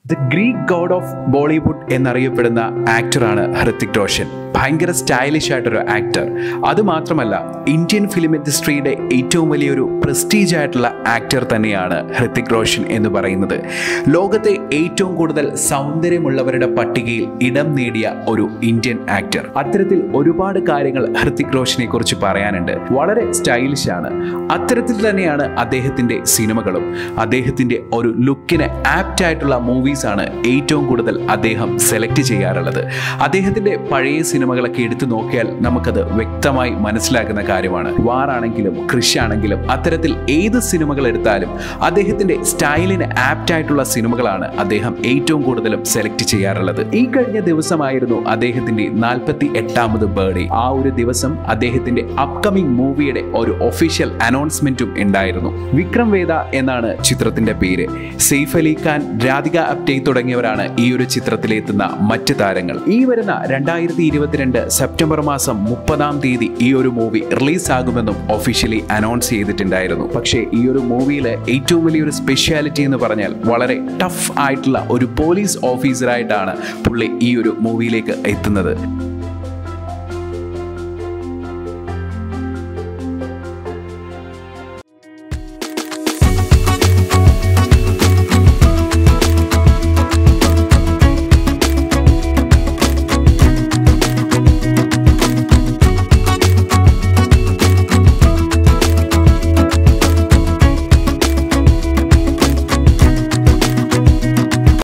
The Greek god of Bollywood എന്നറിയപ്പെടുന്ന ആക്ടറാണ് ഹൃത്തിക് റോഷൻ. ഭയങ്കര സ്റ്റൈലിഷ് ആയിട്ടൊരു ആക്ടർ. അതുമാത്രമല്ല, ഇന്ത്യൻ ഫിലിം ഇൻഡസ്ട്രിയുടെ ഏറ്റവും വലിയൊരു പ്രസ്റ്റീജ് ആയിട്ടുള്ള ആക്ടർ തന്നെയാണ് ഹൃത്തിക് റോഷൻ എന്ന് പറയുന്നത്. ലോകത്തെ ഏറ്റവും കൂടുതൽ സൗന്ദര്യമുള്ളവരുടെ പട്ടികയിൽ ഇടം നേടിയ ഒരു ഇന്ത്യൻ ആക്ടർ. അത്തരത്തിൽ ഒരുപാട് കാര്യങ്ങൾ ഹൃത്തിക് റോഷനെ കുറിച്ച് പറയാനുണ്ട്. വളരെ സ്റ്റൈലിഷ് ആണ്. അത്തരത്തിൽ തന്നെയാണ് അദ്ദേഹത്തിന്റെ സിനിമകളും. അദ്ദേഹത്തിന്റെ ഒരു ലുക്കിന് ആപ്റ്റ് ആയിട്ടുള്ള മൂവീസ് ആണ് ഏറ്റവും കൂടുതൽ അദ്ദേഹം സെലക്ട് ചെയ്യാറുള്ളത്. അദ്ദേഹത്തിന്റെ പഴയ സിനിമകളൊക്കെ എടുത്തു നോക്കിയാൽ നമുക്കത് വ്യക്തമായി മനസ്സിലാക്കുന്ന കാര്യമാണ്. വാറാണെങ്കിലും ക്രിഷ് ആണെങ്കിലും അത്തരത്തിൽ ഏത് സിനിമകൾ എടുത്താലും അദ്ദേഹത്തിന്റെ സ്റ്റൈലിന് ആപ്റ്റ് ആയിട്ടുള്ള സിനിമകളാണ് അദ്ദേഹം ഏറ്റവും കൂടുതലും സെലക്ട് ചെയ്യാറുള്ളത്. ഈ കഴിഞ്ഞ ദിവസമായിരുന്നു അദ്ദേഹത്തിന്റെ 48ാമത് ബർത്ത്ഡേ. ആ ഒരു ദിവസം അദ്ദേഹത്തിന്റെ അപ്കമിംഗ് മൂവിയുടെ ഒരു ഒഫീഷ്യൽ അനൗൺസ്മെന്റും ഉണ്ടായിരുന്നു. വിക്രം വേദ എന്നാണ് ചിത്രത്തിന്റെ പേര്. സെയ്ഫ് അലി ഖാൻ, രാധിക അപ്റ്റേ തുടങ്ങിയവരാണ് ഈ ഒരു ചിത്രത്തിലെത്തുന്ന മറ്റ് താരങ്ങൾ. ഈ വരുന്ന 2022 സെപ്റ്റംബർ മാസം 30-ാം തീയതി ഈ ഒരു മൂവി റിലീസ് ആകുമെന്നും ഒഫീഷ്യലി അനൗൺസ് ചെയ്തിട്ടുണ്ടായിരുന്നു. പക്ഷേ ഈ ഒരു മൂവിയിലെ ഏറ്റവും വലിയൊരു സ്പെഷ്യാലിറ്റി എന്ന് പറഞ്ഞാൽ വളരെ ടഫ് ആയിട്ടുള്ള ഒരു പോലീസ് ഓഫീസറായിട്ടാണ് പുള്ളി ഈ ഒരു മൂവിയിലേക്ക് എത്തുന്നത്.